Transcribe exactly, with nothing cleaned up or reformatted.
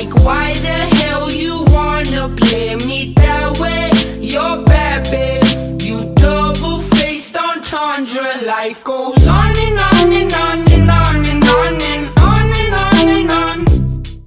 Like, why the hell you wanna play me that way? You're bad, babe. You double-faced entendre. Life goes on in